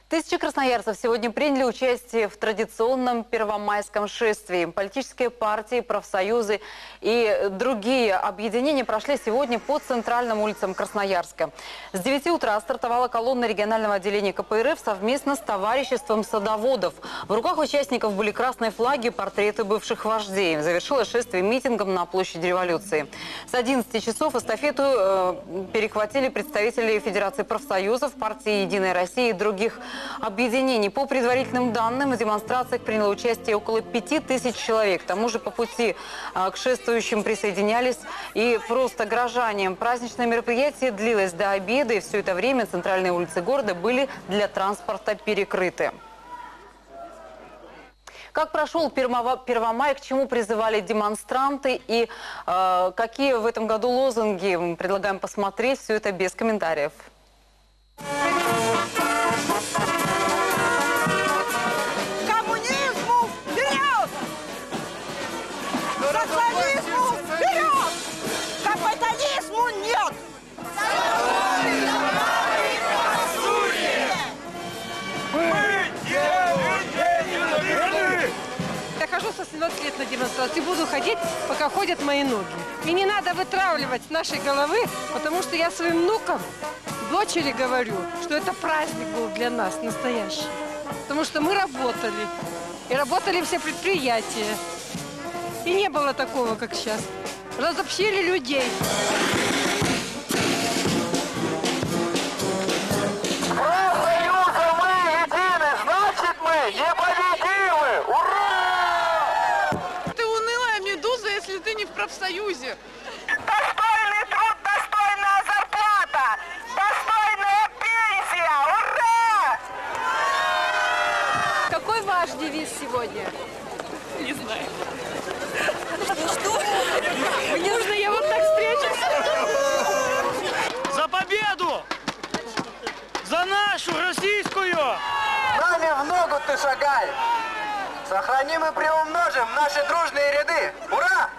Тысячи красноярцев сегодня приняли участие в традиционном первомайском шествии. Политические партии, профсоюзы и другие объединения прошли сегодня по центральным улицам Красноярска. С 9 утра стартовала колонна регионального отделения КПРФ совместно с товариществом садоводов. В руках участников были красные флаги, портреты бывших вождей. Завершилось шествие митингом на площади Революции. С 11 часов эстафету перехватили представители Федерации профсоюзов, партии «Единая Россия» и других объединений. По предварительным данным, в демонстрациях приняло участие около 5000 человек. К тому же по пути к шествующим присоединялись и просто горожане. Праздничное мероприятие длилось до обеда, и все это время центральные улицы города были для транспорта перекрыты. Как прошел Первомай, к чему призывали демонстранты и какие в этом году лозунги? Мы предлагаем посмотреть все это без комментариев. Коммунизму вперед! Социализму вперед! Капитализму нет! Я хожу со 17 лет на демонстрации, буду ходить, пока ходят мои ноги. И не надо вытравливать с нашей головы, потому что я своим внукам, дочери говорю, что это праздник был для нас настоящий. Потому что мы работали, и работали все предприятия. И не было такого, как сейчас. Разобщили людей. Профсоюзы мы едины, значит мы непобедимы! Ура! Ты унылая медуза, если ты не в профсоюзе. Достойный труд, достойная зарплата! Достойная пенсия! Ура! Какой ваш девиз сегодня? Не знаю. Мне нужно, я вот так встречусь. За победу! За нашу российскую! Нами в ногу ты шагай! Сохраним и приумножим наши дружные ряды! Ура!